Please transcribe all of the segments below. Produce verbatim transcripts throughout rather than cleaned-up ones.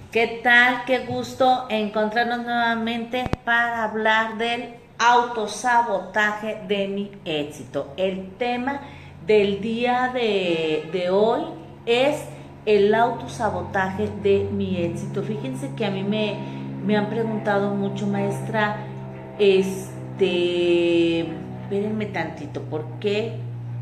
¿Qué tal? Qué gusto encontrarnos nuevamente para hablar del autosabotaje de mi éxito. El tema del día de, de hoy es el autosabotaje de mi éxito. Fíjense que a mí me, me han preguntado mucho, maestra, este, espérenme tantito, porque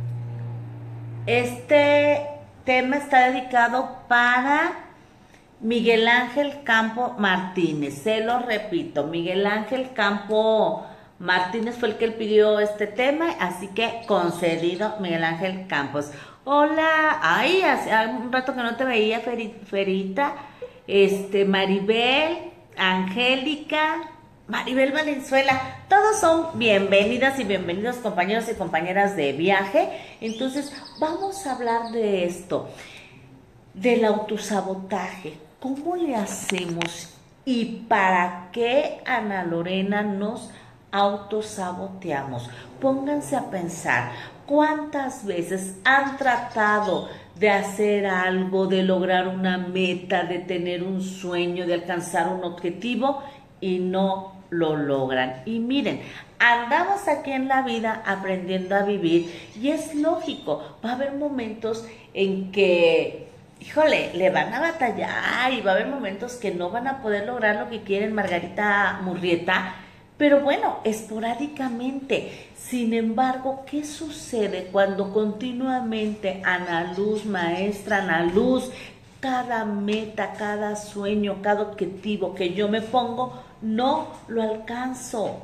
este tema está dedicado para Miguel Ángel Campo Martínez. Se lo repito, Miguel Ángel Campo Martínez fue el que pidió este tema, así que concedido, Miguel Ángel Campos. Hola, ay, hace un rato que no te veía, Ferita, este, Maribel, Angélica, Maribel Valenzuela, todos son bienvenidas y bienvenidos compañeros y compañeras de viaje. Entonces vamos a hablar de esto, del autosabotaje. ¿Cómo le hacemos y para qué, Ana Lorena, nos autosaboteamos? Pónganse a pensar, ¿cuántas veces han tratado de hacer algo, de lograr una meta, de tener un sueño, de alcanzar un objetivo y no lo logran? Y miren, andamos aquí en la vida aprendiendo a vivir y es lógico, va a haber momentos en que, híjole, le van a batallar y va a haber momentos que no van a poder lograr lo que quieren, Margarita Murrieta, pero bueno, esporádicamente. Sin embargo, ¿qué sucede cuando continuamente Ana Luz, maestra Ana Luz, cada meta, cada sueño, cada objetivo que yo me pongo, no lo alcanzo?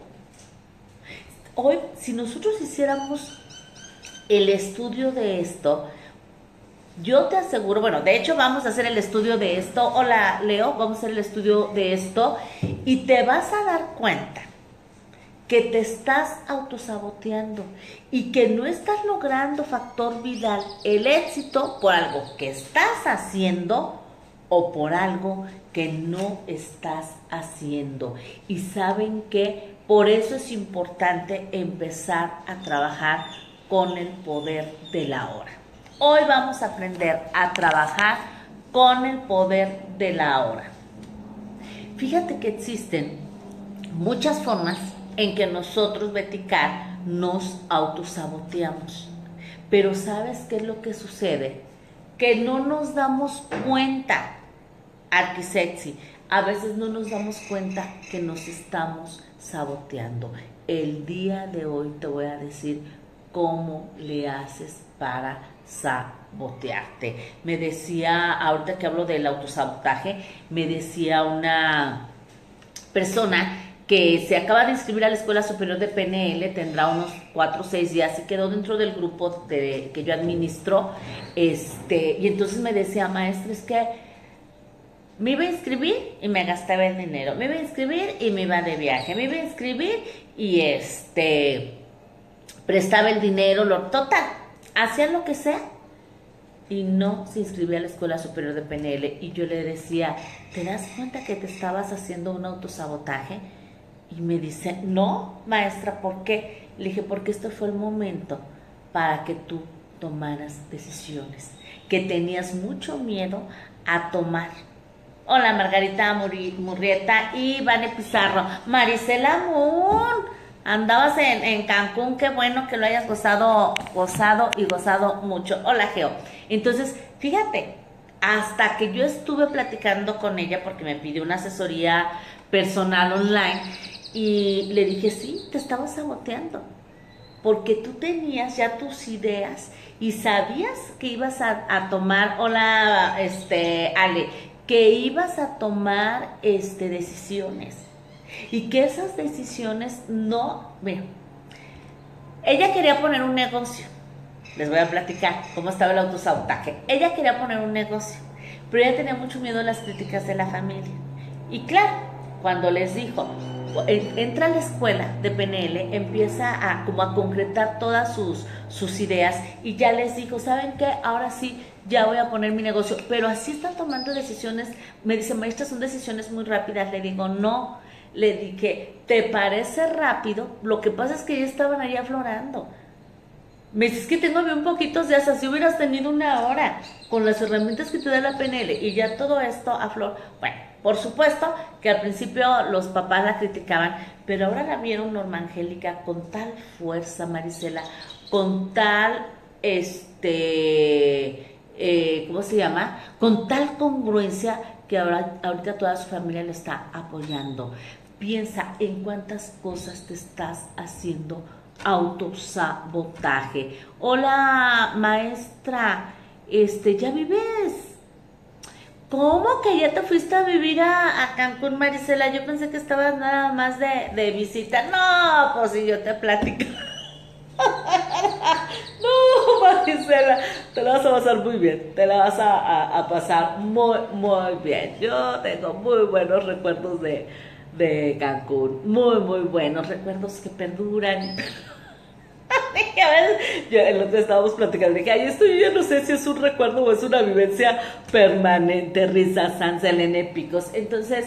Hoy, si nosotros hiciéramos el estudio de esto, yo te aseguro, bueno, de hecho vamos a hacer el estudio de esto. Hola, Leo, vamos a hacer el estudio de esto y te vas a dar cuenta que te estás autosaboteando y que no estás logrando, Factor Vidal, el éxito por algo que estás haciendo o por algo que no estás haciendo. Y saben que por eso es importante empezar a trabajar con el poder de la hora. Hoy vamos a aprender a trabajar con el poder de la hora. Fíjate que existen muchas formas en que nosotros, Beticar, nos autosaboteamos. Pero ¿sabes qué es lo que sucede? Que no nos damos cuenta, Arquisexy, a veces no nos damos cuenta que nos estamos saboteando. El día de hoy te voy a decir cómo le haces para sabotearte. Me decía, ahorita que hablo del autosabotaje, me decía una persona que se acaba de inscribir a la Escuela Superior de P N L, tendrá unos cuatro o seis días y quedó dentro del grupo de, que yo administro, este, y entonces me decía, maestra, es que me iba a inscribir y me gastaba el dinero, me iba a inscribir y me iba de viaje, me iba a inscribir y este, prestaba el dinero, lo total, hacía lo que sea y no se inscribía a la Escuela Superior de P N L. Y yo le decía, ¿te das cuenta que te estabas haciendo un autosabotaje? Y me dice, no, maestra, ¿por qué? Le dije, porque este fue el momento para que tú tomaras decisiones, que tenías mucho miedo a tomar. Hola, Margarita Murrieta y Vane Pizarro. Marisela Moon, andabas en, en Cancún, qué bueno que lo hayas gozado, gozado y gozado mucho. Hola, Geo. Entonces, fíjate, hasta que yo estuve platicando con ella porque me pidió una asesoría personal online y le dije, sí, te estaba saboteando porque tú tenías ya tus ideas y sabías que ibas a, a tomar, hola, este, Ale, que ibas a tomar este, decisiones y que esas decisiones no, mira, ella quería poner un negocio. Les voy a platicar cómo estaba el autosabotaje. Ella quería poner un negocio, pero ella tenía mucho miedo a las críticas de la familia. Y claro, cuando les dijo, entra a la escuela de P N L, empieza a, como a concretar todas sus, sus ideas y ya les dijo, ¿saben qué? Ahora sí, ya voy a poner mi negocio. Pero así están tomando decisiones. Me dice, maestra, son decisiones muy rápidas. Le digo, no. Le dije, ¿te parece rápido? Lo que pasa es que ya estaban ahí aflorando. Me dices que tengo bien poquitos días, así hubieras tenido una hora con las herramientas que te da la P N L y ya todo esto a flor. Bueno, por supuesto que al principio los papás la criticaban, pero ahora la vieron Norma Angélica con tal fuerza, Marisela, con tal, este, eh, ¿cómo se llama? Con tal congruencia que ahora, ahorita toda su familia le está apoyando. Piensa en cuántas cosas te estás haciendo autosabotaje. Hola, maestra, este, ¿ya vives? ¿Cómo que ya te fuiste a vivir a, a Cancún, Marisela? Yo pensé que estabas nada más de, de visita. No, pues si yo te platico. No, Marisela, te la vas a pasar muy bien, te la vas a, a, a pasar muy, muy bien. Yo tengo muy buenos recuerdos de, de Cancún, muy, muy buenos recuerdos que perduran. Que a veces, yo, el otro día estábamos platicando, dije, ay, esto yo ya no sé si es un recuerdo o es una vivencia permanente, risas, San Selene Picos. Entonces,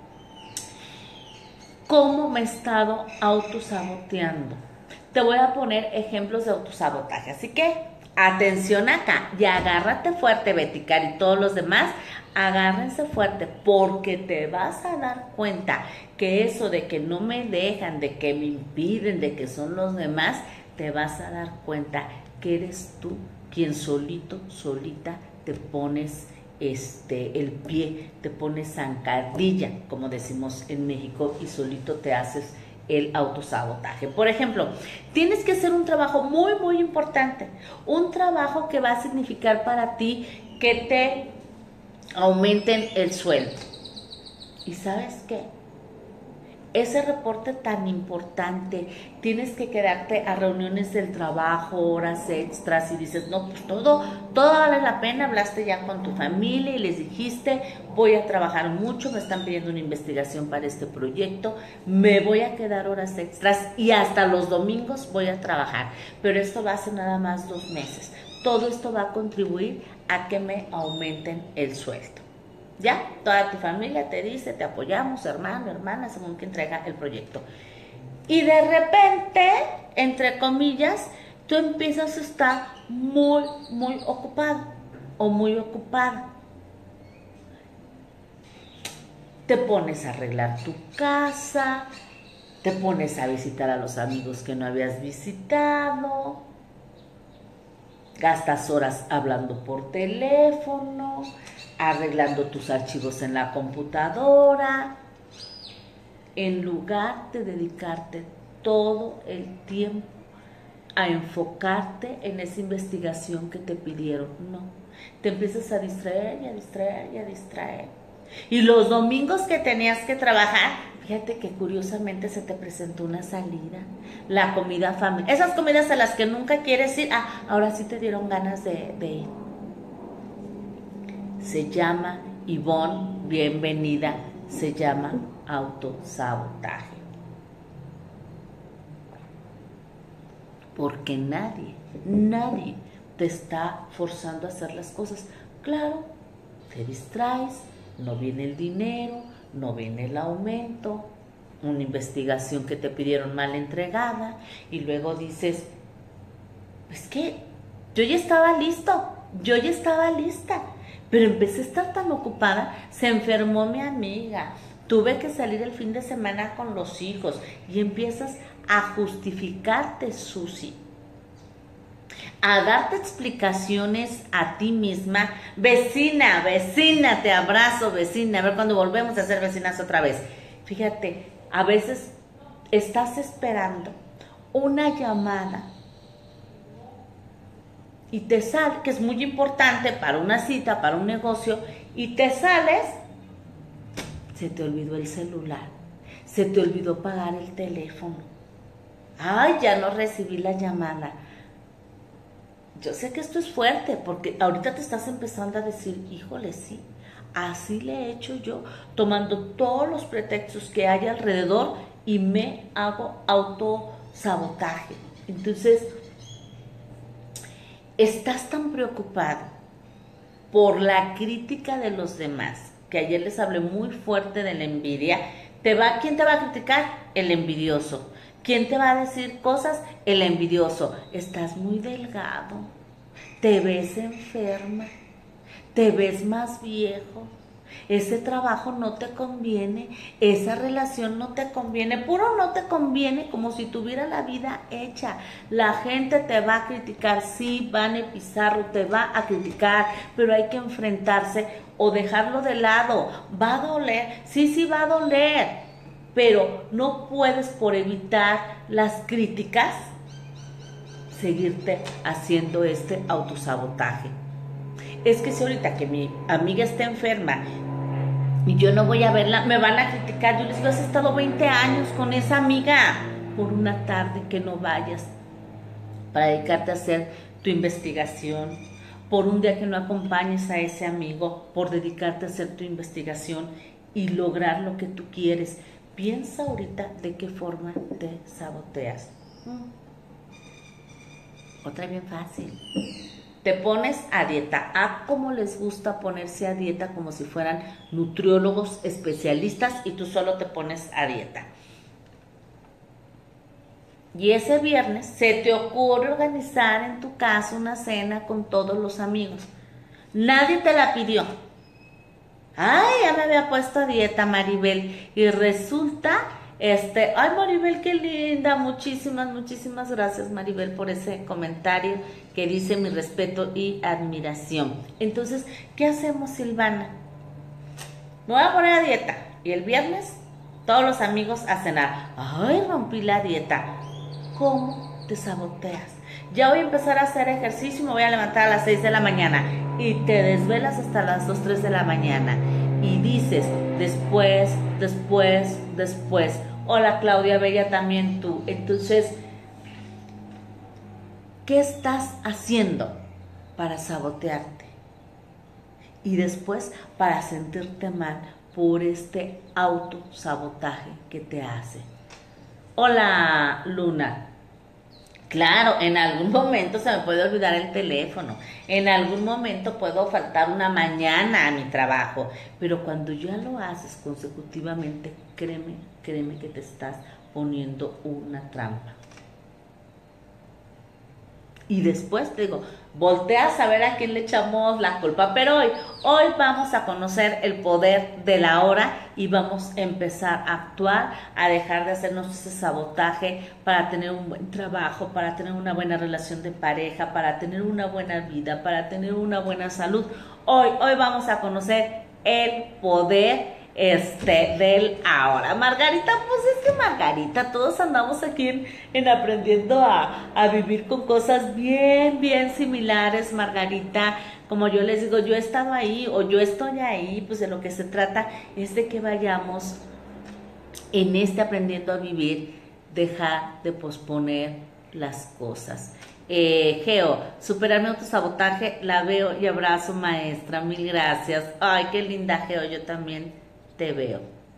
¿cómo me he estado autosaboteando? Te voy a poner ejemplos de autosabotaje, así que atención acá y agárrate fuerte, Betty, Cari, y todos los demás, agárrense fuerte porque te vas a dar cuenta que eso de que no me dejan, de que me impiden, de que son los demás, te vas a dar cuenta que eres tú quien solito, solita te pones este, el pie, te pones zancadilla, como decimos en México, y solito te haces el autosabotaje. Por ejemplo, tienes que hacer un trabajo muy, muy importante, un trabajo que va a significar para ti que te aumenten el sueldo. ¿Y sabes qué? Ese reporte tan importante, tienes que quedarte a reuniones del trabajo, horas extras y dices, no, pues todo, todo vale la pena, hablaste ya con tu familia y les dijiste, voy a trabajar mucho, me están pidiendo una investigación para este proyecto, me voy a quedar horas extras y hasta los domingos voy a trabajar, pero esto va a ser nada más dos meses. Todo esto va a contribuir a que me aumenten el sueldo. Ya, toda tu familia te dice, te apoyamos, hermano, hermana, según que entrega el proyecto. Y de repente, entre comillas, tú empiezas a estar muy, muy ocupado o muy ocupada. Te pones a arreglar tu casa, te pones a visitar a los amigos que no habías visitado, gastas horas hablando por teléfono, arreglando tus archivos en la computadora, en lugar de dedicarte todo el tiempo a enfocarte en esa investigación que te pidieron. No, te empiezas a distraer y a distraer y a distraer. Y los domingos que tenías que trabajar, fíjate que curiosamente se te presentó una salida, la comida familiar, esas comidas a las que nunca quieres ir, ah, ahora sí te dieron ganas de, de ir. Se llama, Ivonne, bienvenida, se llama autosabotaje. Porque nadie, nadie te está forzando a hacer las cosas. Claro, te distraes, no viene el dinero, no viene el aumento, una investigación que te pidieron mal entregada y luego dices, es que yo ya estaba listo, yo ya estaba lista. Pero empecé a estar tan ocupada, se enfermó mi amiga, tuve que salir el fin de semana con los hijos y empiezas a justificarte, Susi, a darte explicaciones a ti misma. Vecina, vecina, te abrazo, vecina, a ver cuando volvemos a ser vecinas otra vez. Fíjate, a veces estás esperando una llamada y te sale, que es muy importante para una cita, para un negocio, y te sales, se te olvidó el celular, se te olvidó pagar el teléfono. Ay, ya no recibí la llamada. Yo sé que esto es fuerte, porque ahorita te estás empezando a decir, híjole, sí, así le he hecho yo, tomando todos los pretextos que hay alrededor y me hago autosabotaje. Entonces, estás tan preocupado por la crítica de los demás, que ayer les hablé muy fuerte de la envidia. ¿Te va, ¿Quién te va a criticar? El envidioso. ¿Quién te va a decir cosas? El envidioso. Estás muy delgado, te ves enferma, te ves más viejo, ese trabajo no te conviene, esa relación no te conviene, puro no te conviene, como si tuviera la vida hecha. La gente te va a criticar, sí, Vane Pizarro te va a criticar, pero hay que enfrentarse o dejarlo de lado. Va a doler, sí, sí va a doler, pero no puedes, por evitar las críticas, seguirte haciendo este autosabotaje. Es que si ahorita que mi amiga está enferma y yo no voy a verla, me van a criticar. Yo les digo, has estado veinte años con esa amiga, por una tarde que no vayas para dedicarte a hacer tu investigación, por un día que no acompañes a ese amigo, por dedicarte a hacer tu investigación y lograr lo que tú quieres. Piensa ahorita de qué forma te saboteas. Mm. Otra bien fácil. Te pones a dieta. ¿A cómo les gusta ponerse a dieta? Como si fueran nutriólogos especialistas y tú solo te pones a dieta. Y ese viernes se te ocurre organizar en tu casa una cena con todos los amigos. Nadie te la pidió. Ay, ya me había puesto a dieta, Maribel. Y resulta, este, ay, Maribel, qué linda. Muchísimas, muchísimas gracias, Maribel, por ese comentario que dice mi respeto y admiración. Entonces, ¿qué hacemos, Silvana? Me voy a poner a dieta. Y el viernes, todos los amigos a cenar. Ay, rompí la dieta. ¿Cómo te saboteas? Ya voy a empezar a hacer ejercicio y me voy a levantar a las seis de la mañana. Y te desvelas hasta las dos, tres de la mañana. Y dices, después, después, después. Hola, Claudia Bella, también tú. Entonces, ¿qué estás haciendo para sabotearte? Y después, para sentirte mal por este autosabotaje que te hace. Hola, Luna. Claro, en algún momento se me puede olvidar el teléfono, en algún momento puedo faltar una mañana a mi trabajo, pero cuando ya lo haces consecutivamente, créeme, créeme que te estás poniendo una trampa. Y después te digo, volteas a ver a quién le echamos la culpa, pero hoy, hoy vamos a conocer el poder de la hora y vamos a empezar a actuar, a dejar de hacernos ese sabotaje para tener un buen trabajo, para tener una buena relación de pareja, para tener una buena vida, para tener una buena salud. Hoy, hoy vamos a conocer el poder Este, del ahora. Margarita, pues es que Margarita, todos andamos aquí en, en aprendiendo a, a vivir con cosas bien, bien similares, Margarita. Como yo les digo, yo he estado ahí o yo estoy ahí, pues de lo que se trata es de que vayamos en este aprendiendo a vivir, dejar de posponer las cosas. Eh, Geo, superar mi autosabotaje, la veo y abrazo, maestra, mil gracias. Ay, qué linda, Geo, yo también te veo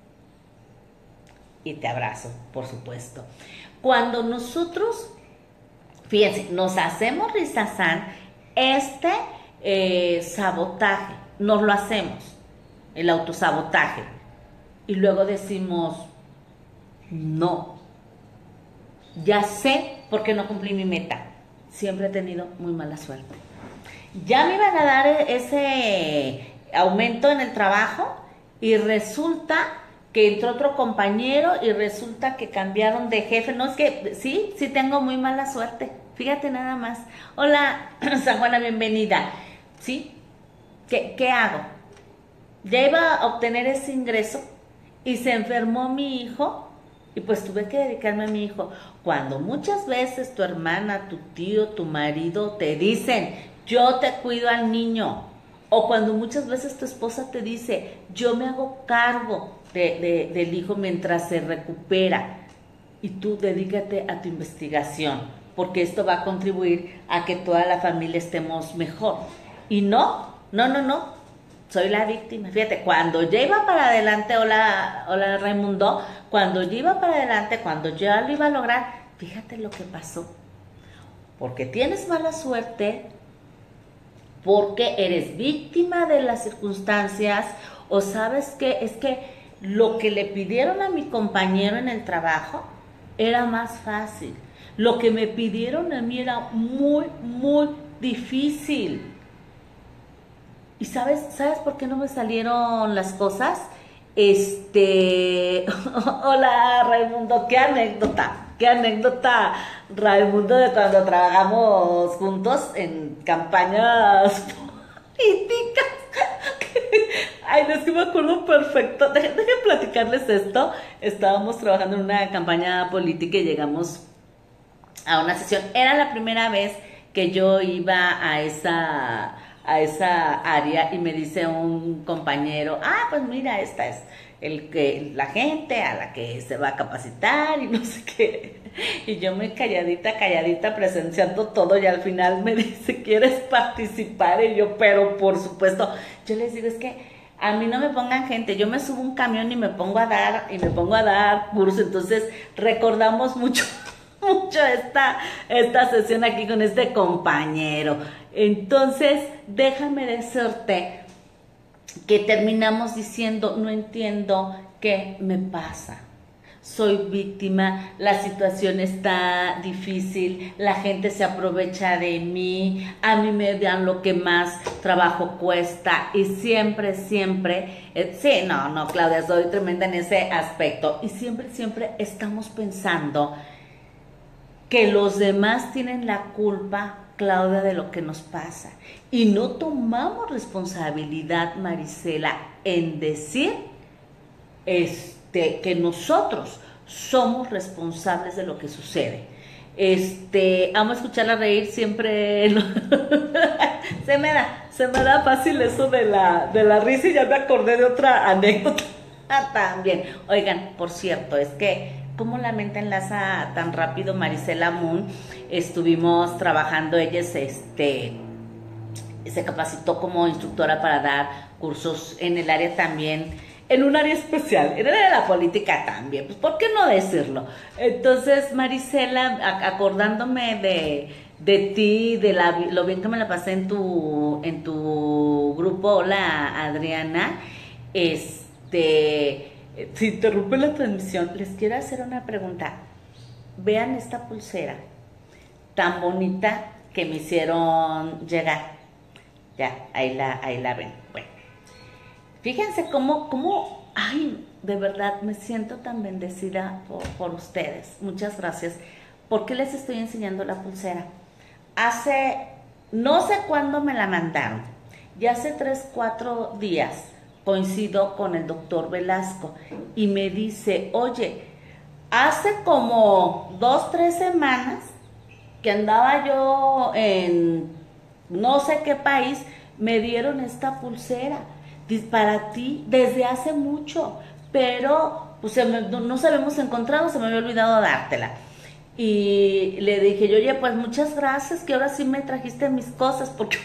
y te abrazo, por supuesto. Cuando nosotros, fíjense, nos hacemos risazán, este eh, sabotaje, nos lo hacemos, el autosabotaje, y luego decimos, no, ya sé por qué no cumplí mi meta, siempre he tenido muy mala suerte. Ya me iban a dar ese aumento en el trabajo, y resulta que entró otro compañero y resulta que cambiaron de jefe. No, es que sí, sí tengo muy mala suerte. Fíjate nada más. Hola, San Juana, bienvenida. ¿Sí? ¿Qué, qué hago? Ya iba a obtener ese ingreso y se enfermó mi hijo y pues tuve que dedicarme a mi hijo. Cuando muchas veces tu hermana, tu tío, tu marido te dicen, yo te cuido al niño. O cuando muchas veces tu esposa te dice, yo me hago cargo de, de, del hijo mientras se recupera. Y tú dedícate a tu investigación, porque esto va a contribuir a que toda la familia estemos mejor. Y no, no, no, no, soy la víctima. Fíjate, cuando ya iba para adelante, hola, hola Raimundo, cuando yo iba para adelante, cuando ya lo iba a lograr, fíjate lo que pasó. Porque tienes mala suerte, porque eres víctima de las circunstancias, o sabes que es que lo que le pidieron a mi compañero en el trabajo, era más fácil. Lo que me pidieron a mí era muy, muy difícil. ¿Y sabes, sabes por qué no me salieron las cosas? Este, hola Raimundo, qué anécdota, qué anécdota, Raimundo, de cuando trabajamos juntos en campañas políticas. Ay, no, es que me acuerdo perfecto. Dejen, dejen platicarles esto. Estábamos trabajando en una campaña política y llegamos a una sesión. Era la primera vez que yo iba a esa, a esa área y me dice un compañero, ah, pues mira, esta es el que, la gente a la que se va a capacitar y no sé qué. Y yo muy calladita, calladita, presenciando todo, y al final me dice, ¿quieres participar? Y yo, pero por supuesto. Yo les digo, es que a mí no me pongan gente, yo me subo a un camión y me pongo a dar, y me pongo a dar curso. Entonces recordamos mucho, mucho esta, esta sesión aquí con este compañero. Entonces, déjame decirte que terminamos diciendo, no entiendo qué me pasa. Soy víctima, la situación está difícil, la gente se aprovecha de mí, a mí me dan lo que más trabajo cuesta, y siempre, siempre, eh, sí, no, no, Claudia, soy tremenda en ese aspecto, y siempre, siempre estamos pensando que los demás tienen la culpa, Claudia, de lo que nos pasa, y no tomamos responsabilidad, Marisela, en decir este, que nosotros somos responsables de lo que sucede. Este, amo escucharla reír siempre. se me da, se me da fácil eso de la, de la risa, y ya me acordé de otra anécdota también. Oigan, por cierto, es que cómo la mente enlaza tan rápido. Marisela Moon, estuvimos trabajando, ella es, este, se capacitó como instructora para dar cursos en el área también, en un área especial, en el área de la política también, pues ¿por qué no decirlo? Entonces, Marisela, acordándome de, de ti, de la, lo bien que me la pasé en tu, en tu grupo, hola Adriana, este, si interrumpe la transmisión, les quiero hacer una pregunta. Vean esta pulsera tan bonita que me hicieron llegar. Ya, ahí la, ahí la ven. Bueno. Fíjense cómo, cómo, ay, de verdad me siento tan bendecida por, por ustedes. Muchas gracias. ¿Por qué les estoy enseñando la pulsera? Hace, no sé cuándo me la mandaron, y hace tres, cuatro días coincido con el doctor Velasco y me dice, oye, hace como dos, tres semanas que andaba yo en no sé qué país, me dieron esta pulsera para ti desde hace mucho, pero pues se me, no nos habíamos encontrado, se me había olvidado dártela. Y le dije, oye, pues muchas gracias, que ahora sí me trajiste mis cosas, porque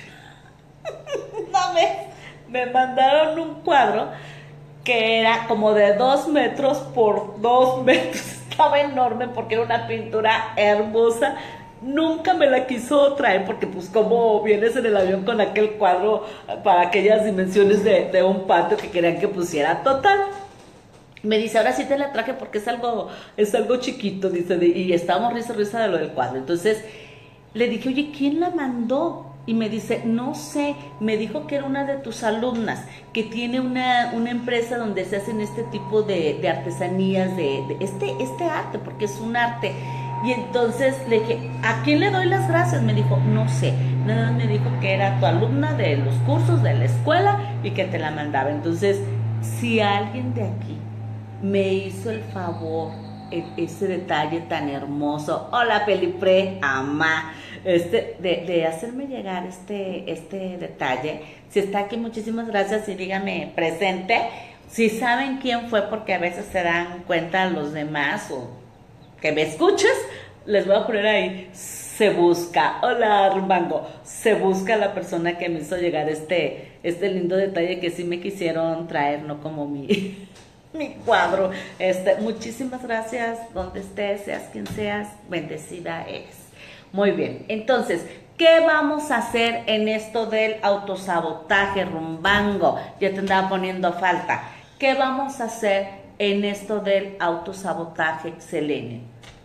no me, me mandaron un cuadro que era como de dos metros por dos metros, estaba enorme porque era una pintura hermosa. Nunca me la quiso traer porque pues como vienes en el avión con aquel cuadro para aquellas dimensiones de, de un patio que querían que pusiera, total. Me dice, ahora sí te la traje porque es algo, es algo chiquito, dice, de, y estábamos risa, risa de lo del cuadro. Entonces le dije, oye, ¿quién la mandó? Y me dice, no sé, me dijo que era una de tus alumnas, que tiene una, una empresa donde se hacen este tipo de, de artesanías, de, de este, este arte, porque es un arte. Y entonces le dije, ¿a quién le doy las gracias? Me dijo, no sé, nada más me dijo que era tu alumna de los cursos de la escuela y que te la mandaba. Entonces, si alguien de aquí me hizo el favor, ese detalle tan hermoso, hola Pelipre, amá, este, de, de hacerme llegar este, este detalle, si está aquí, muchísimas gracias, y dígame presente, si saben quién fue, porque a veces se dan cuenta los demás, o que me escuches, les voy a poner ahí, se busca, hola Rumbango, se busca la persona que me hizo llegar este, este lindo detalle que sí me quisieron traer, no como mi, mi cuadro. Este, muchísimas gracias, donde estés, seas quien seas, bendecida eres. Muy bien, entonces, ¿qué vamos a hacer en esto del autosabotaje, Rumbango? Ya te andaba poniendo falta. ¿Qué vamos a hacer en esto del autosabotaje, Selene?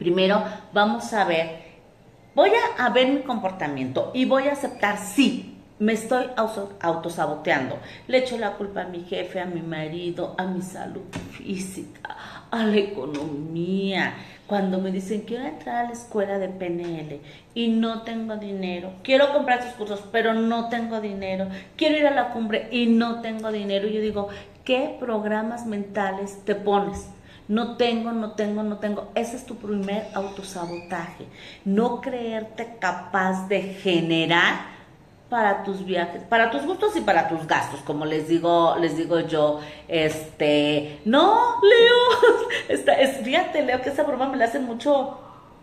Primero vamos a ver, voy a, a ver mi comportamiento y voy a aceptar, sí, me estoy auto- autosaboteando. Le echo la culpa a mi jefe, a mi marido, a mi salud física, a la economía. Cuando me dicen, quiero entrar a la escuela de P N L y no tengo dinero, quiero comprar sus cursos, pero no tengo dinero, quiero ir a la cumbre y no tengo dinero. Y yo digo, ¿qué programas mentales te pones? No tengo, no tengo, no tengo. Ese es tu primer autosabotaje. No creerte capaz de generar para tus viajes, para tus gustos y para tus gastos, como les digo, les digo yo, este, no, Leo, esta, es, fíjate, Leo, que esa broma me la hacen mucho,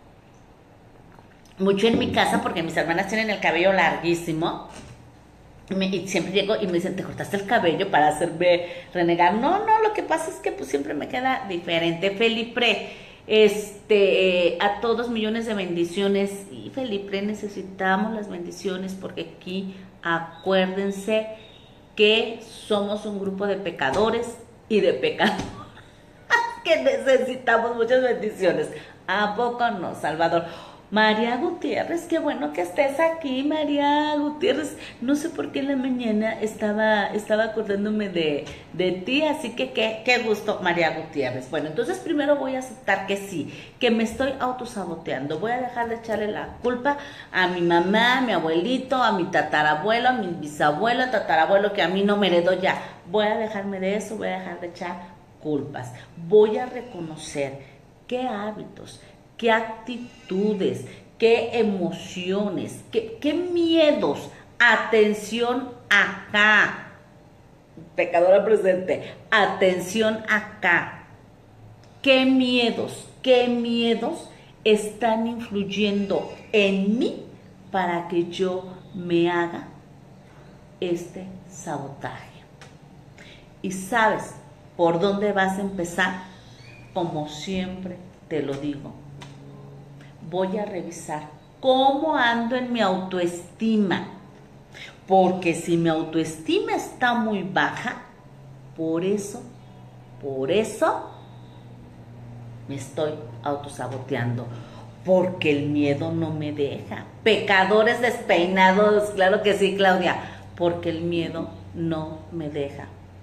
mucho en mi casa, porque mis hermanas tienen el cabello larguísimo, y, me, y siempre llego y me dicen, ¿te cortaste el cabello para hacerme renegar? No, no, lo que pasa es que pues siempre me queda diferente. Felipe, este, a todos millones de bendiciones. Y Felipe, necesitamos las bendiciones porque aquí acuérdense que somos un grupo de pecadores y de pecadores que necesitamos muchas bendiciones. ¿A poco no, Salvador? María Gutiérrez, qué bueno que estés aquí, María Gutiérrez. No sé por qué en la mañana estaba, estaba acordándome de, de ti, así que qué, qué gusto, María Gutiérrez. Bueno, entonces primero voy a aceptar que sí, que me estoy autosaboteando. Voy a dejar de echarle la culpa a mi mamá, a mi abuelito, a mi tatarabuelo, a mi bisabuelo, tatarabuelo, que a mí no me heredó ya. Voy a dejarme de eso, voy a dejar de echar culpas. Voy a reconocer qué hábitos, qué actitudes, qué emociones, qué, qué miedos. Atención acá, pecadora presente, atención acá. ¿Qué miedos, qué miedos están influyendo en mí para que yo me haga este sabotaje? ¿Y sabes por dónde vas a empezar? Como siempre te lo digo, voy a revisar cómo ando en mi autoestima, porque si mi autoestima está muy baja, por eso, por eso me estoy autosaboteando, porque el miedo no me deja. Pecadores despeinados, claro que sí, Claudia, porque el miedo no me deja.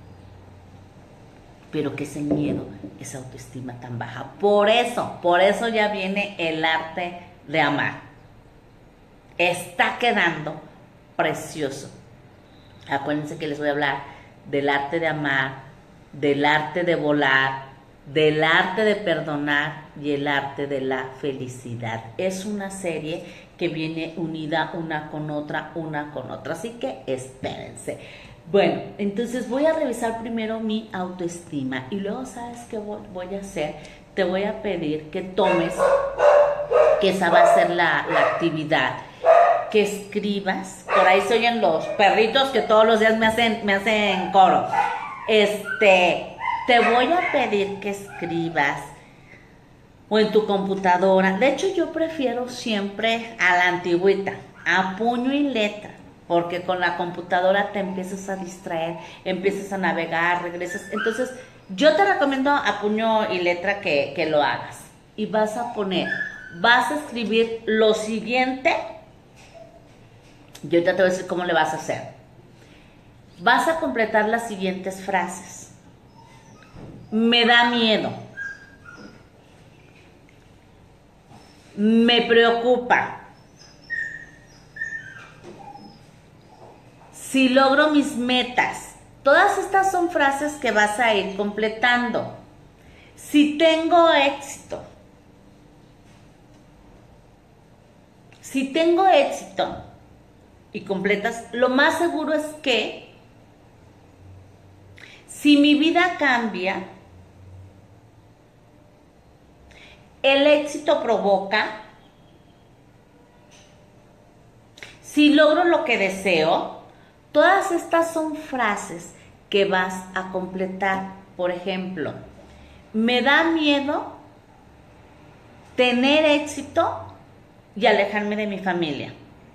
Pero que ese miedo, esa autoestima tan baja. Por eso, por eso ya viene el arte de amar. Está quedando precioso. Acuérdense que les voy a hablar del arte de amar, del arte de volar, del arte de perdonar y el arte de la felicidad. Es una serie que viene unida una con otra, una con otra. Así que espérense. Bueno, entonces voy a revisar primero mi autoestima y luego, ¿sabes qué voy a hacer? Te voy a pedir que tomes, que esa va a ser la, la actividad, que escribas. Por ahí se oyen los perritos que todos los días me hacen, me hacen coro. Este, te voy a pedir que escribas o en tu computadora. De hecho, yo prefiero siempre a la antigüita, a puño y letra. Porque con la computadora te empiezas a distraer, empiezas a navegar, regresas. Entonces, yo te recomiendo a puño y letra que, que lo hagas. Y vas a poner, vas a escribir lo siguiente. Yo ahorita te voy a decir cómo le vas a hacer. Vas a completar las siguientes frases. Me da miedo. Me preocupa. Si logro mis metas. Todas estas son frases que vas a ir completando. Si tengo éxito. Si tengo éxito y completas, lo más seguro es que si mi vida cambia, el éxito provoca, si logro lo que deseo. Todas estas son frases que vas a completar. Por ejemplo, me da miedo tener éxito y alejarme de mi familia.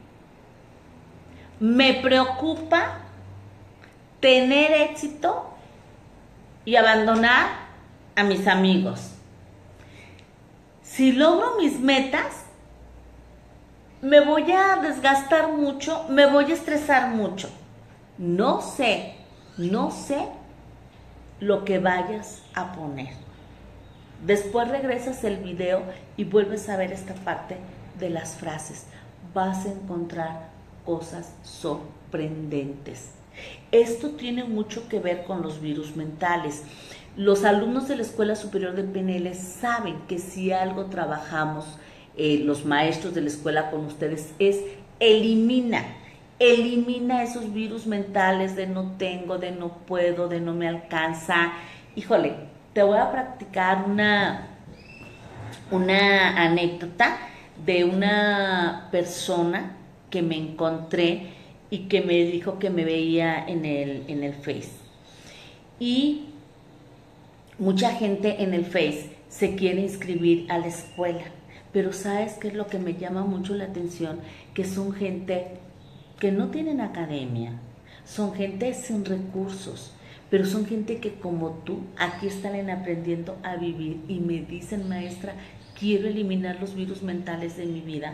Me preocupa tener éxito y abandonar a mis amigos. Si logro mis metas, me voy a desgastar mucho, me voy a estresar mucho. No sé, no sé lo que vayas a poner. Después regresas el video y vuelves a ver esta parte de las frases. Vas a encontrar cosas sorprendentes. Esto tiene mucho que ver con los virus mentales. Los alumnos de la Escuela Superior de P N L saben que si algo trabajamos, eh, los maestros de la escuela con ustedes, es elimina, elimina esos virus mentales de no tengo, de no puedo, de no me alcanza. Híjole, te voy a practicar una, una anécdota de una persona que me encontré y que me dijo que me veía en el, en el Face. Y mucha gente en el Face se quiere inscribir a la escuela, pero ¿sabes qué es lo que me llama mucho la atención? Que son gente que no tienen academia, son gente sin recursos, pero son gente que como tú, aquí están aprendiendo a vivir y me dicen, maestra, quiero eliminar los virus mentales de mi vida.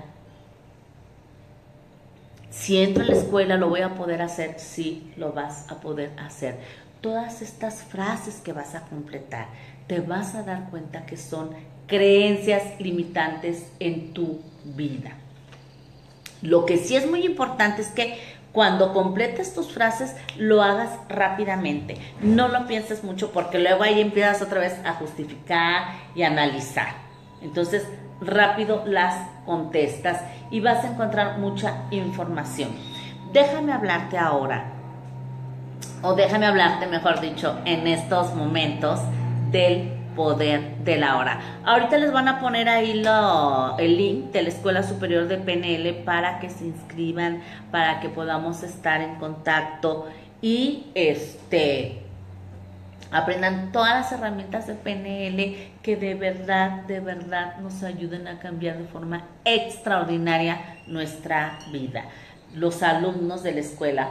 Si entro a la escuela, ¿lo voy a poder hacer? Sí, lo vas a poder hacer. Todas estas frases que vas a completar, te vas a dar cuenta que son creencias limitantes en tu vida. Lo que sí es muy importante es que cuando completes tus frases, lo hagas rápidamente. No lo pienses mucho porque luego ahí empiezas otra vez a justificar y a analizar. Entonces, rápido las contestas y vas a encontrar mucha información. Déjame hablarte ahora, o déjame hablarte, mejor dicho, en estos momentos del poder de la hora. Ahorita les van a poner ahí lo, el link de la Escuela Superior de P N L para que se inscriban, para que podamos estar en contacto y este aprendan todas las herramientas de P N L que de verdad, de verdad nos ayuden a cambiar de forma extraordinaria nuestra vida. Los alumnos de la escuela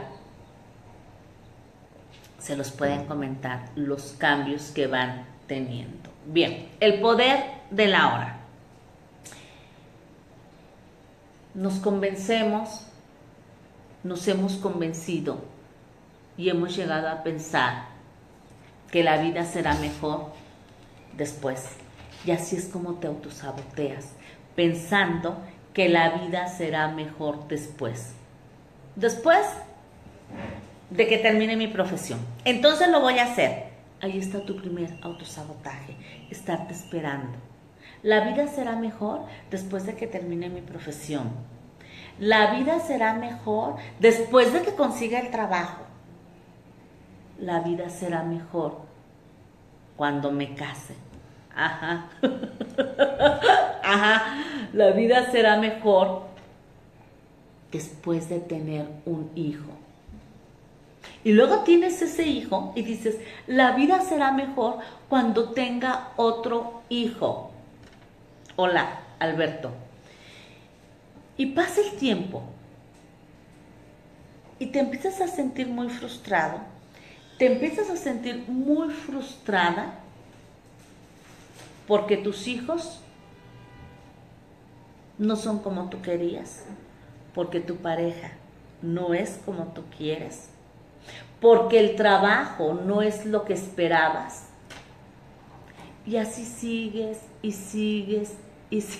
se los pueden comentar los cambios que van teniendo. Bien, el poder de la hora. Nos convencemos, nos hemos convencido y hemos llegado a pensar que la vida será mejor después. Y así es como te autosaboteas, pensando que la vida será mejor después. Después de que termine mi profesión. Entonces lo voy a hacer. Ahí está tu primer autosabotaje, estarte esperando. La vida será mejor después de que termine mi profesión. La vida será mejor después de que consiga el trabajo. La vida será mejor cuando me case. Ajá. Ajá. La vida será mejor después de tener un hijo. Y luego tienes ese hijo y dices, la vida será mejor cuando tenga otro hijo. Hola, Alberto. Y pasa el tiempo y te empiezas a sentir muy frustrado, te empiezas a sentir muy frustrada porque tus hijos no son como tú querías, porque tu pareja no es como tú quieres, porque el trabajo no es lo que esperabas. Y así sigues y sigues y sigues.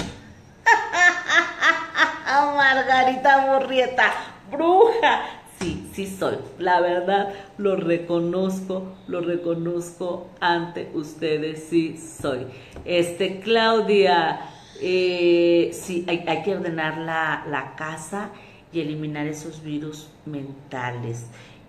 Margarita Murrieta, bruja. Sí, sí soy. La verdad, lo reconozco, lo reconozco ante ustedes, sí soy. Este, Claudia, eh, sí, hay, hay que ordenar la, la casa y eliminar esos virus mentales.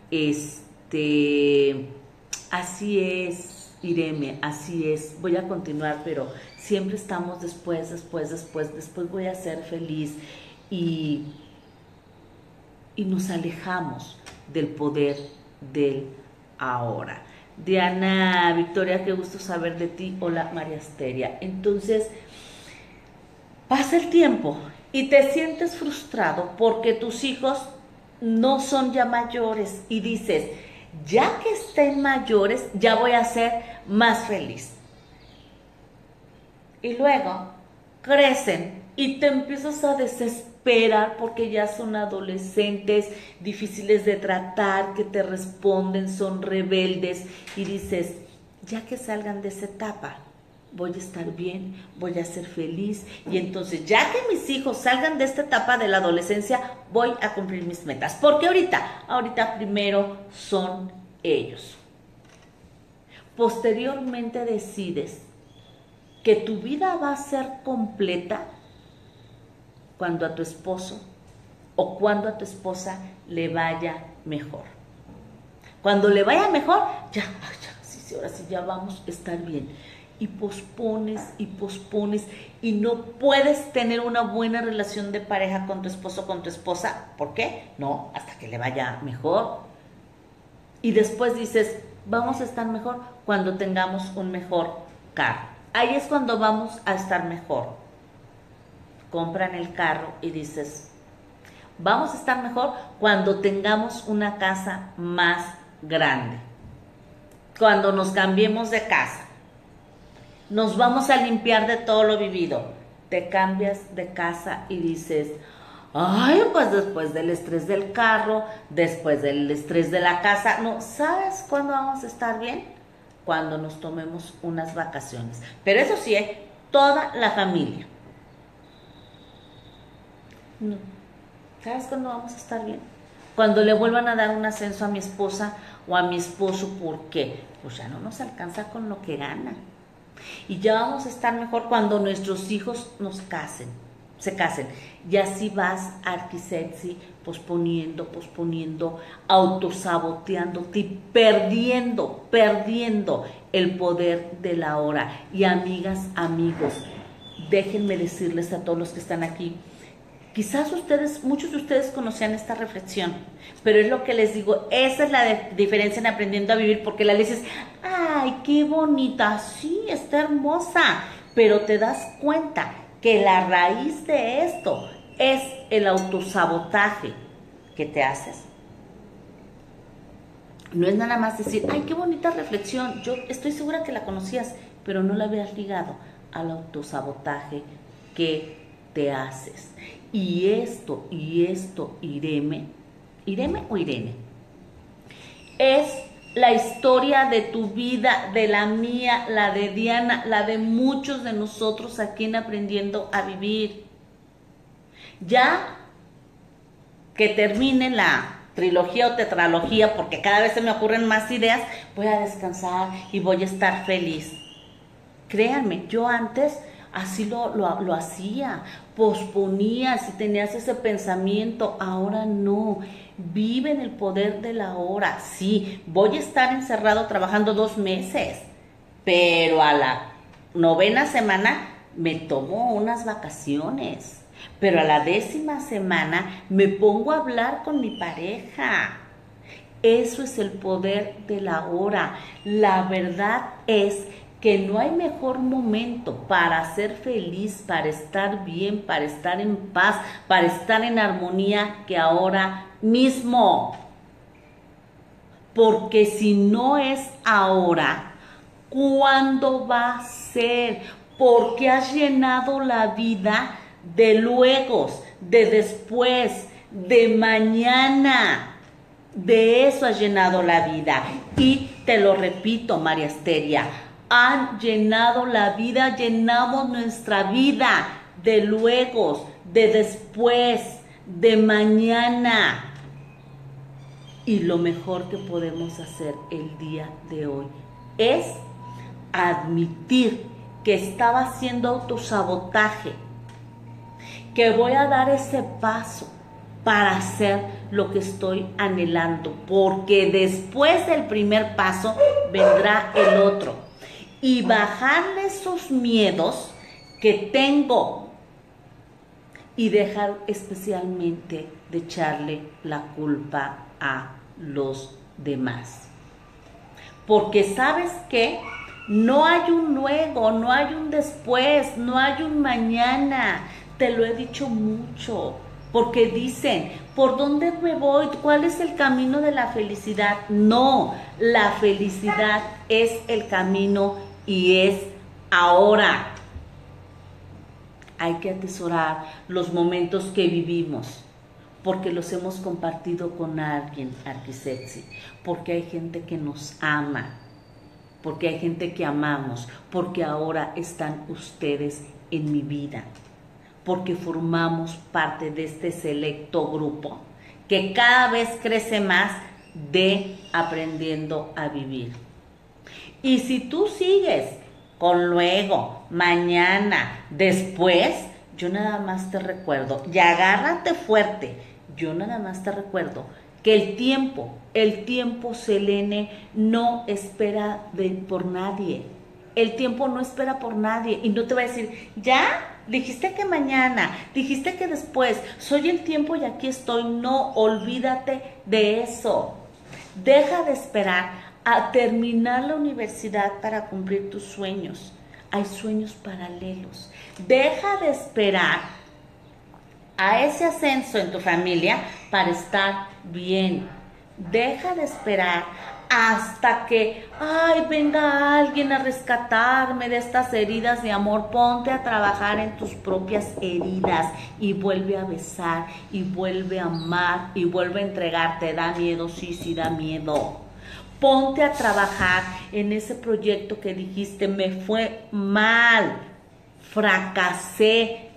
Este, así es, Irene, así es. Voy a continuar, pero siempre estamos después, después, después, después voy a ser feliz y, y nos alejamos del poder del ahora. Diana Victoria, qué gusto saber de ti. Hola, María Asteria. Entonces, pasa el tiempo y te sientes frustrado porque tus hijos no son ya mayores y dices, ya que estén mayores, ya voy a ser más feliz. Y luego crecen y te empiezas a desesperar porque ya son adolescentes, difíciles de tratar, que te responden, son rebeldes y dices, ya que salgan de esa etapa, voy a estar bien, voy a ser feliz y entonces ya que mis hijos salgan de esta etapa de la adolescencia, voy a cumplir mis metas. Porque ahorita, ahorita primero son ellos. Posteriormente decides que tu vida va a ser completa cuando a tu esposo o cuando a tu esposa le vaya mejor. Cuando le vaya mejor, ya, ya, sí, sí, ahora sí, ya vamos a estar bien. Y pospones y pospones y no puedes tener una buena relación de pareja con tu esposo o con tu esposa. ¿Por qué? No, hasta que le vaya mejor. Y después dices, vamos a estar mejor cuando tengamos un mejor carro. Ahí es cuando vamos a estar mejor. Compran el carro y dices, vamos a estar mejor cuando tengamos una casa más grande. Cuando nos cambiemos de casa. Nos vamos a limpiar de todo lo vivido. Te cambias de casa y dices, ay, pues después del estrés del carro, después del estrés de la casa, no, ¿sabes cuándo vamos a estar bien? Cuando nos tomemos unas vacaciones. Pero eso sí, ¿eh? Toda la familia. No. ¿Sabes cuándo vamos a estar bien? Cuando le vuelvan a dar un ascenso a mi esposa o a mi esposo, ¿por qué? Pues ya no nos alcanza con lo que gana. Y ya vamos a estar mejor cuando nuestros hijos nos casen, se casen. Y así vas, arquisexy, posponiendo, posponiendo, autosaboteándote y perdiendo, perdiendo el poder de la hora. Y amigas, amigos, déjenme decirles a todos los que están aquí, quizás ustedes, muchos de ustedes conocían esta reflexión, pero es lo que les digo, esa es la de diferencia en aprendiendo a vivir, porque la dices, ay, qué bonita, sí, está hermosa, pero te das cuenta que la raíz de esto es el autosabotaje que te haces. No es nada más decir, ay, qué bonita reflexión, yo estoy segura que la conocías, pero no la habías ligado al autosabotaje que te haces. Y esto, y esto, Irene, Irene o Irene, es la historia de tu vida, de la mía, la de Diana, la de muchos de nosotros aquí en Aprendiendo a Vivir. Ya que termine la trilogía o tetralogía, porque cada vez se me ocurren más ideas, voy a descansar y voy a estar feliz. Créanme, yo antes así lo, lo, lo hacía, posponía, si tenías ese pensamiento, ahora no. Vive en el poder de la hora. Sí, voy a estar encerrado trabajando dos meses, pero a la novena semana me tomo unas vacaciones, pero a la décima semana me pongo a hablar con mi pareja. Eso es el poder de la hora. La verdad es que no hay mejor momento para ser feliz, para estar bien, para estar en paz, para estar en armonía que ahora mismo. Porque si no es ahora, ¿cuándo va a ser? Porque has llenado la vida de luegos, de después, de mañana. De eso has llenado la vida. Y te lo repito, María Asteria, han llenado la vida, llenamos nuestra vida de luegos, de después, de mañana. Y lo mejor que podemos hacer el día de hoy es admitir que estaba haciendo autosabotaje, que voy a dar ese paso para hacer lo que estoy anhelando, porque después del primer paso vendrá el otro. Y bajarle esos miedos que tengo y dejar especialmente de echarle la culpa a los demás. Porque ¿sabes qué? No hay un luego, no hay un después, no hay un mañana. Te lo he dicho mucho. Porque dicen, ¿por dónde me voy? ¿Cuál es el camino de la felicidad? No, la felicidad es el camino y es ahora. hay que atesorar los momentos que vivimos, porque los hemos compartido con alguien, Arquisexy, porque hay gente que nos ama, porque hay gente que amamos, porque ahora están ustedes en mi vida, porque formamos parte de este selecto grupo que cada vez crece más de aprendiendo a vivir. Y si tú sigues con luego, mañana, después, yo nada más te recuerdo, y agárrate fuerte, yo nada más te recuerdo que el tiempo, el tiempo, Selene, no espera de, por nadie. El tiempo no espera por nadie y no te va a decir, ya, dijiste que mañana, dijiste que después, soy el tiempo y aquí estoy. No, olvídate de eso. Deja de esperar a terminar la universidad para cumplir tus sueños. Hay sueños paralelos. Deja de esperar a ese ascenso en tu familia para estar bien. Deja de esperar hasta que, ay, venga alguien a rescatarme de estas heridas de amor. Ponte a trabajar en tus propias heridas y vuelve a besar y vuelve a amar y vuelve a entregarte. Da miedo, sí, sí, da miedo. Ponte a trabajar en ese proyecto que dijiste, me fue mal, fracasé.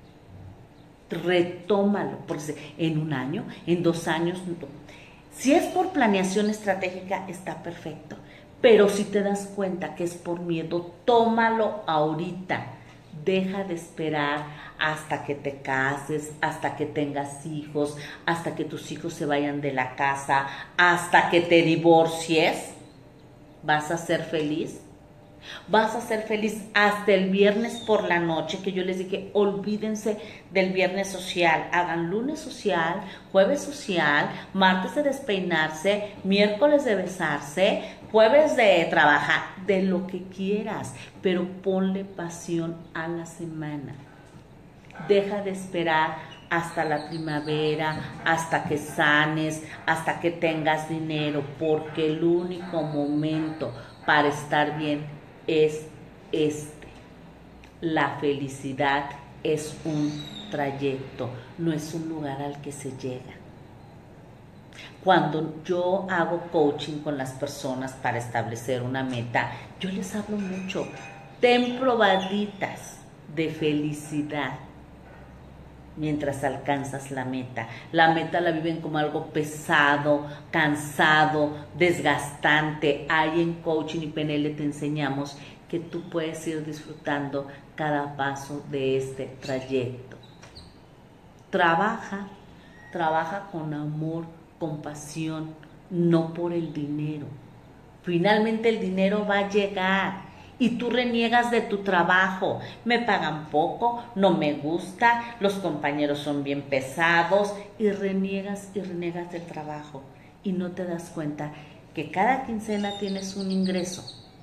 Retómalo, porque en un año, en dos años, si es por planeación estratégica, está perfecto, pero si te das cuenta que es por miedo, tómalo ahorita. Deja de esperar hasta que te cases, hasta que tengas hijos, hasta que tus hijos se vayan de la casa, hasta que te divorcies. ¿Vas a ser feliz? Vas a ser feliz hasta el viernes por la noche, que yo les dije, olvídense del viernes social, hagan lunes social, jueves social, martes de despeinarse, miércoles de besarse, jueves de trabajar, de lo que quieras, pero ponle pasión a la semana. Deja de esperar hasta la primavera, hasta que sanes, hasta que tengas dinero, porque el único momento para estar bien es este. La felicidad es un trayecto, no es un lugar al que se llega. Cuando yo hago coaching con las personas para establecer una meta, yo les hablo mucho. Ten probaditas de felicidad mientras alcanzas la meta. La meta la viven como algo pesado, cansado, desgastante. Ahí en Coaching y P N L te enseñamos que tú puedes ir disfrutando cada paso de este trayecto. Trabaja, trabaja con amor, con pasión, no por el dinero. Finalmente el dinero va a llegar. Y tú reniegas de tu trabajo, me pagan poco, no me gusta, los compañeros son bien pesados, y reniegas y reniegas del trabajo. Y no te das cuenta que cada quincena tienes un ingreso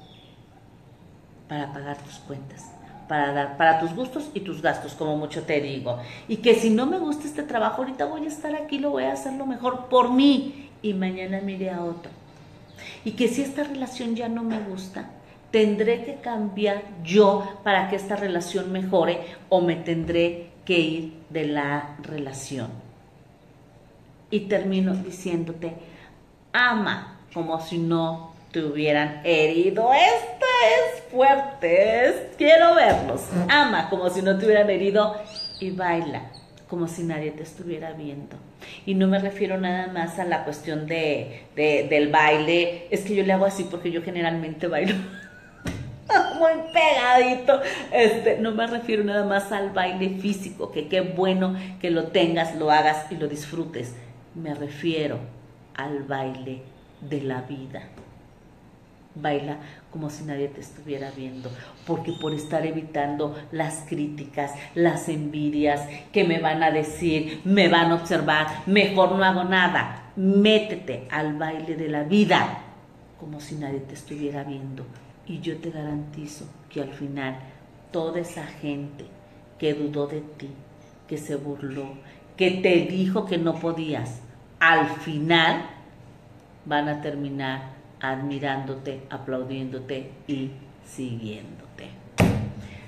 para pagar tus cuentas, para dar, para tus gustos y tus gastos, como mucho te digo. Y que si no me gusta este trabajo, ahorita voy a estar aquí, lo voy a hacer lo mejor por mí, y mañana me iré a otro. Y que si esta relación ya no me gusta, tendré que cambiar yo para que esta relación mejore, o me tendré que ir de la relación. Y termino diciéndote, ama como si no te hubieran herido. Esta es fuerte, es, quiero verlos. Ama como si no te hubieran herido y baila como si nadie te estuviera viendo. Y no me refiero nada más a la cuestión de, de, del baile. Es que yo le hago así porque yo generalmente bailo muy pegadito. Este, no me refiero nada más al baile físico, que qué bueno que lo tengas, lo hagas y lo disfrutes. Me refiero al baile de la vida. Baila como si nadie te estuviera viendo, porque por estar evitando las críticas, las envidias, que me van a decir, me van a observar, mejor no hago nada. Métete al baile de la vida como si nadie te estuviera viendo. Y yo te garantizo que al final toda esa gente que dudó de ti, que se burló, que te dijo que no podías, al final van a terminar admirándote, aplaudiéndote y siguiéndote.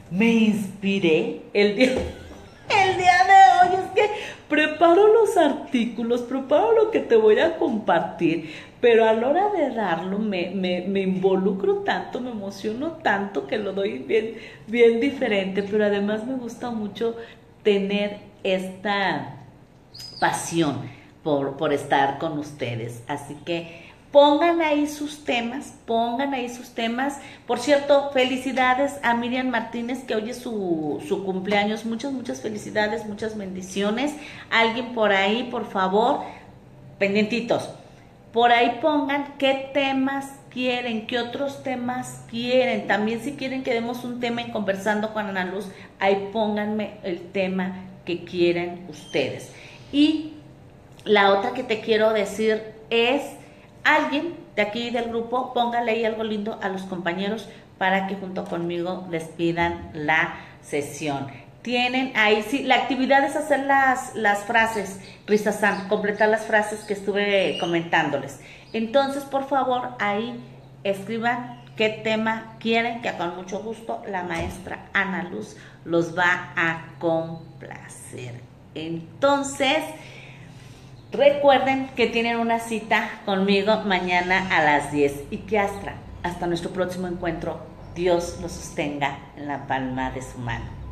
me inspiré el día, el día de hoy. Es que preparo los artículos, preparo lo que te voy a compartir, pero a la hora de darlo me, me, me involucro tanto, me emociono tanto que lo doy bien, bien diferente, pero además me gusta mucho tener esta pasión por, por estar con ustedes. Así que pongan ahí sus temas, pongan ahí sus temas. Por cierto, felicidades a Miriam Martínez, que hoy es su, su cumpleaños. Muchas, muchas felicidades, muchas bendiciones. Alguien por ahí, por favor, pendientitos, por ahí pongan qué temas quieren, qué otros temas quieren. También si quieren que demos un tema en Conversando con Ana Luz, ahí pónganme el tema que quieren ustedes. Y la otra que te quiero decir es, alguien de aquí del grupo, póngale ahí algo lindo a los compañeros para que junto conmigo despidan la sesión. Tienen ahí, sí, la actividad es hacer las, las frases, Risa-san, completar las frases que estuve comentándoles. Entonces, por favor, ahí escriban qué tema quieren, que con mucho gusto la maestra Ana Luz los va a complacer. Entonces, recuerden que tienen una cita conmigo mañana a las diez y que hasta, hasta nuestro próximo encuentro, Dios los sostenga en la palma de su mano.